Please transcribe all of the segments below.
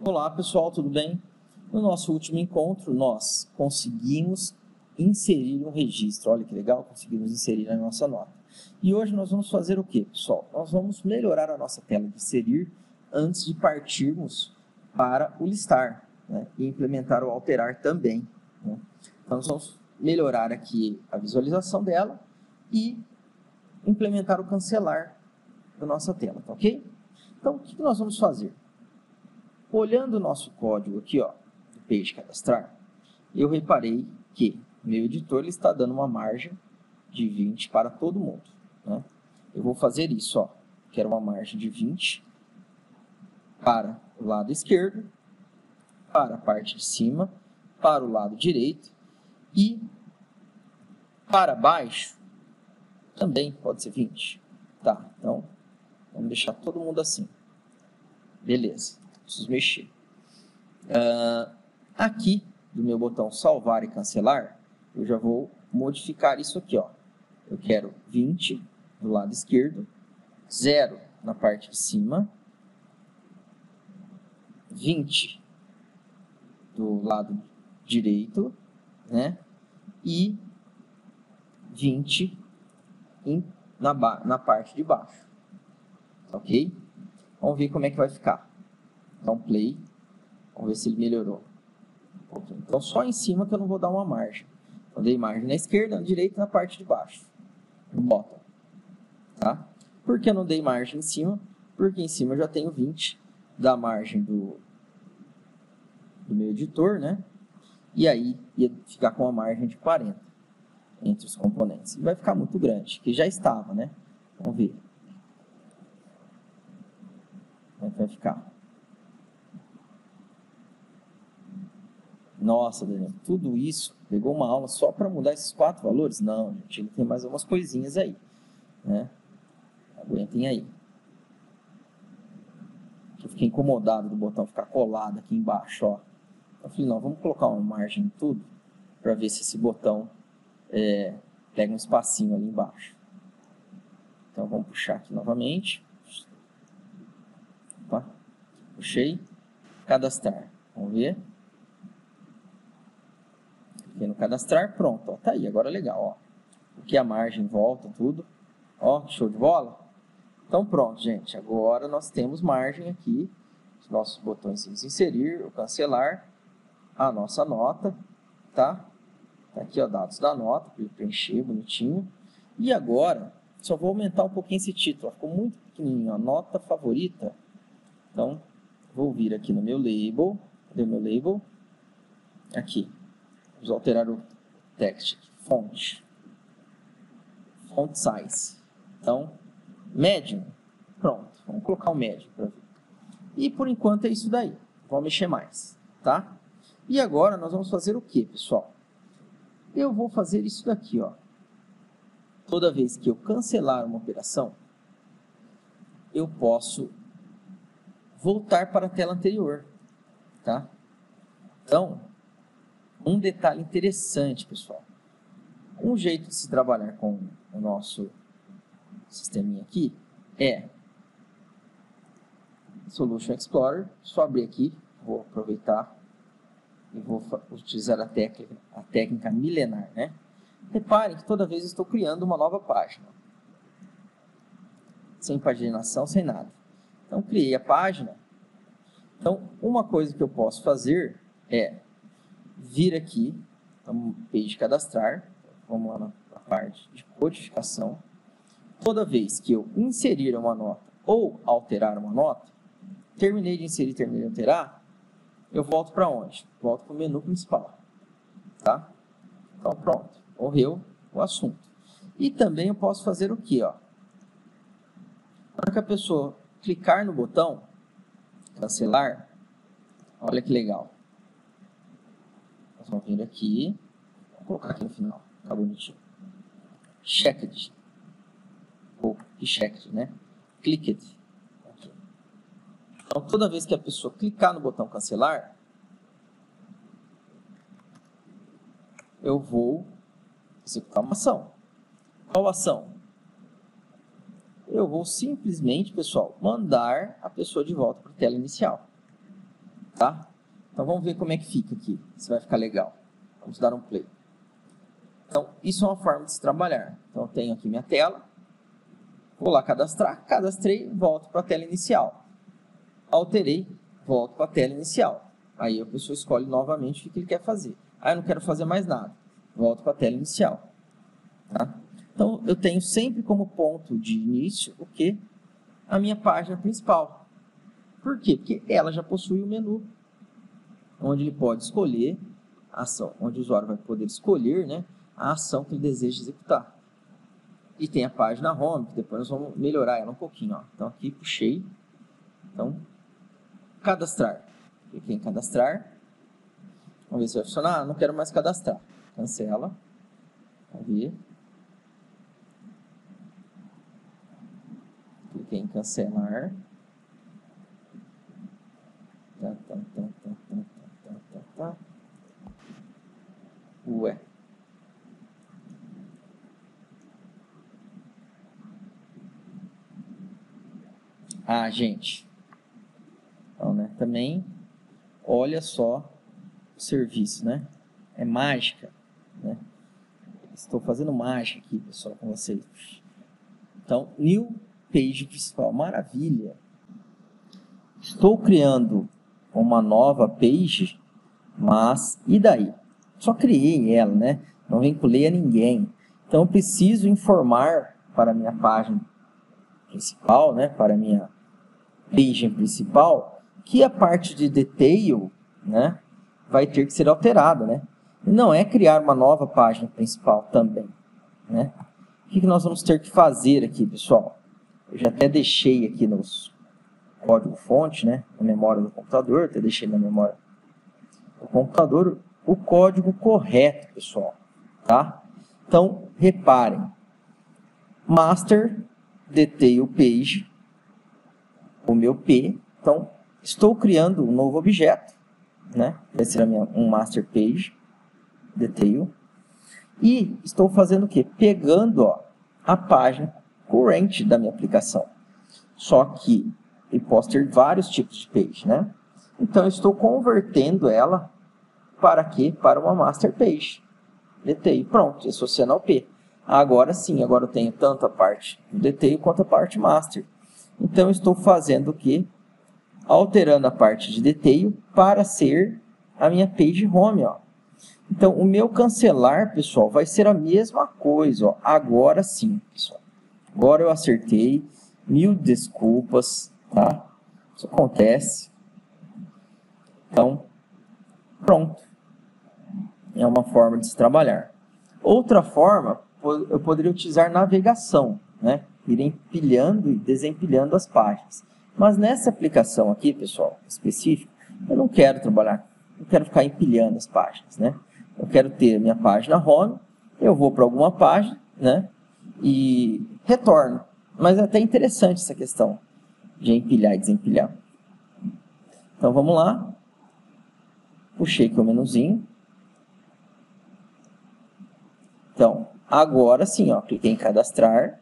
Olá pessoal, tudo bem? No nosso último encontro, nós conseguimos inserir um registro. Olha que legal, conseguimos inserir a nossa nota. E hoje nós vamos fazer o que, pessoal? Nós vamos melhorar a nossa tela de inserir antes de partirmos para o listar, né? E implementar ou alterar também, né? Então, nós vamos melhorar aqui a visualização dela e implementar o cancelar da nossa tela, tá ok? Então, o que nós vamos fazer? Olhando o nosso código aqui, ó, do Page Cadastrar, eu reparei que o meu editor ele está dando uma margem de 20 para todo mundo, né? Eu vou fazer isso, ó, quero uma margem de 20 para o lado esquerdo, para a parte de cima, para o lado direito e para baixo também pode ser 20. Tá, então vamos deixar todo mundo assim. Beleza, preciso mexer. Aqui do meu botão salvar e cancelar, eu já vou modificar isso aqui, ó. Eu quero 20 do lado esquerdo, 0 na parte de cima, 20 do lado direito, né? E 20 na parte de baixo. Ok? Vamos ver como é que vai ficar. Dá um play. Vamos ver se ele melhorou. Então, só em cima que eu não vou dar uma margem. Eu dei margem na esquerda, na direita e na parte de baixo. No bottom. Tá? Por que eu não dei margem em cima? Porque em cima eu já tenho 20 da margem do meu editor, né? E aí ia ficar com uma margem de 40 entre os componentes. E vai ficar muito grande, que já estava, né? Vamos ver. Como é que vai ficar? Nossa, Daniel, tudo isso, pegou uma aula só para mudar esses 4 valores? Não, gente, ele tem mais algumas coisinhas aí, né? Aguentem aí. Eu fiquei incomodado do botão ficar colado aqui embaixo, ó. Eu falei, não, vamos colocar uma margem em tudo, para ver se esse botão pega um espacinho ali embaixo. Então, vamos puxar aqui novamente. Opa, puxei. Cadastrar. Vamos ver. Cliquei no cadastrar, pronto, ó, tá aí, agora legal, ó. Aqui a margem volta, tudo. Ó, show de bola. Então pronto, gente, agora nós temos margem aqui. Os nossos botões de inserir, o cancelar, a nossa nota, tá? Tá aqui, ó, dados da nota, para preencher bonitinho. E agora, só vou aumentar um pouquinho esse título, ó, ficou muito pequenininho, ó, nota favorita. Então, vou vir aqui no meu label, cadê o meu label? Aqui. Vamos alterar o text, font size. Então, médium, pronto, vamos colocar o médium para ver. E por enquanto é isso daí, vamos mexer mais, tá? E agora nós vamos fazer o que, pessoal? Eu vou fazer isso daqui, ó. Toda vez que eu cancelar uma operação, eu posso voltar para a tela anterior, tá? Então, um detalhe interessante, pessoal. Um jeito de se trabalhar com o nosso sisteminha aqui é Solution Explorer. Só abrir aqui, vou aproveitar e vou utilizar a técnica milenar, né? Reparem que toda vez eu estou criando uma nova página. Sem paginação, sem nada. Então, criei a página. Então, uma coisa que eu posso fazer é vir aqui, no Page Cadastrar, vamos lá na parte de codificação. Toda vez que eu inserir uma nota ou alterar uma nota, terminei de inserir, terminei de alterar, eu volto para onde? Volto para o menu principal, tá? Então, pronto, morreu o assunto. E também eu posso fazer o que, ó? Na hora que a pessoa clicar no botão cancelar, olha que legal. Nós vamos vir aqui, vou colocar aqui no final, tá bonitinho. Checked, ou checked, né? Clicked. Aqui. Então, toda vez que a pessoa clicar no botão cancelar, eu vou executar uma ação. Qual ação? Eu vou simplesmente, pessoal, mandar a pessoa de volta para a tela inicial. tá? Então vamos ver como é que fica aqui, se vai ficar legal. Vamos dar um play. Então, isso é uma forma de se trabalhar. Então, eu tenho aqui minha tela, vou lá cadastrar, cadastrei, volto para a tela inicial. Alterei, volto para a tela inicial. Aí a pessoa escolhe novamente o que ele quer fazer. Ah, eu não quero fazer mais nada. Volto para a tela inicial. Tá? Então, eu tenho sempre como ponto de início o quê? A minha página principal. Por quê? Porque ela já possui o menu, onde ele pode escolher a ação, onde o usuário vai poder escolher, né, a ação que ele deseja executar. E tem a página home, que depois nós vamos melhorar ela um pouquinho. Ó. Então, aqui puxei. Então, cadastrar. Cliquei em cadastrar. Vamos ver se vai funcionar. Não quero mais cadastrar. Cancela. Vamos ver. Cliquei em cancelar. Ué. Ah, gente. Então, né? Também, olha só o serviço, né? É mágica, né? Estou fazendo mágica aqui, pessoal, com vocês. Então, new page principal. Maravilha. Estou criando uma nova page, mas e daí? Só criei ela, né? Não vinculei a ninguém. Então, eu preciso informar para a minha página principal, né? Para a minha page principal, que a parte de detail, né? Vai ter que ser alterada, né? E não é criar uma nova página principal também, né? O que nós vamos ter que fazer aqui, pessoal? Eu já até deixei aqui nos código-fonte, né? Na memória do computador, até deixei na memória do computador o código correto, pessoal, tá? Então, reparem, master detail page, o meu P, então, estou criando um novo objeto, né? Vai ser um master page, detail, e estou fazendo o quê? Pegando, ó, a página current da minha aplicação, só que eu posso ter vários tipos de page, né? Então, eu estou convertendo ela para quê? Para uma master page. Detail, pronto, associando ao P. Agora sim, agora eu tenho tanto a parte do detail quanto a parte master. Então, eu estou fazendo o quê? Alterando a parte de detail para ser a minha page home, ó. Então, o meu cancelar, pessoal, vai ser a mesma coisa, ó. Agora sim, pessoal. Agora eu acertei. Mil desculpas, tá? Isso acontece. Então, pronto. É uma forma de se trabalhar. Outra forma, eu poderia utilizar navegação, né? Ir empilhando e desempilhando as páginas. Mas nessa aplicação aqui, pessoal, específica, eu não quero trabalhar, não quero ficar empilhando as páginas, né? Eu quero ter minha página home, eu vou para alguma página, né? E retorno. Mas é até interessante essa questão de empilhar e desempilhar. Então, vamos lá. Puxei aqui o menuzinho. Então, agora sim, ó, cliquei em cadastrar.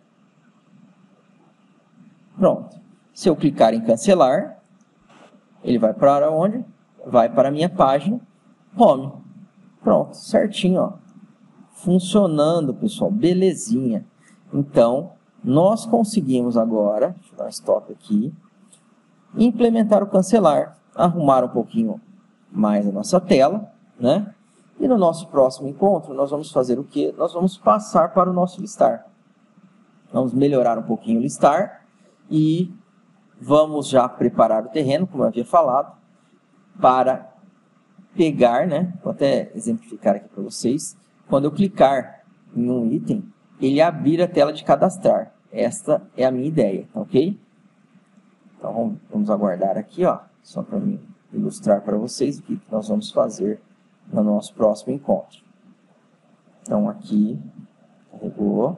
Pronto. Se eu clicar em cancelar, ele vai para onde? Vai para a minha página home. Pronto, certinho, ó. Funcionando, pessoal, belezinha. Então, nós conseguimos agora, deixa eu dar um stop aqui, implementar o cancelar, arrumar um pouquinho mais a nossa tela, né? E no nosso próximo encontro, nós vamos fazer o quê? Nós vamos passar para o nosso listar. Vamos melhorar um pouquinho o listar e vamos já preparar o terreno, como eu havia falado, para pegar, né? Vou até exemplificar aqui para vocês. Quando eu clicar em um item, ele abrir a tela de cadastrar. Esta é a minha ideia, tá ok? Então, vamos aguardar aqui, ó, só para mim ilustrar para vocês o que nós vamos fazer no nosso próximo encontro. Então, aqui, carregou.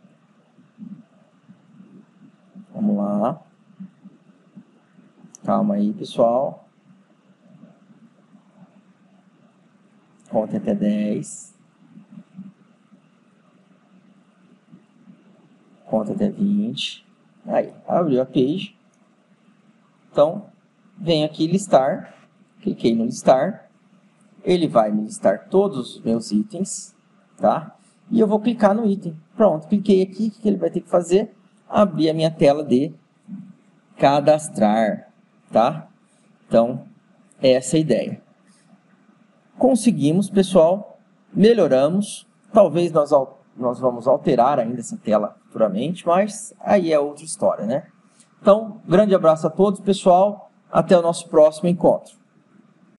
Vamos lá. Calma aí, pessoal. Conta até 10. Conta até 20. Aí, abriu a page. Então, venho aqui listar. Cliquei no listar. Ele vai me listar todos os meus itens, tá? E eu vou clicar no item. Pronto, cliquei aqui. O que ele vai ter que fazer? Abrir a minha tela de cadastrar, tá? Então, essa é a ideia. Conseguimos, pessoal. Melhoramos. Talvez nós vamos alterar ainda essa tela futuramente, mas aí é outra história, né? Então, grande abraço a todos, pessoal. Até o nosso próximo encontro.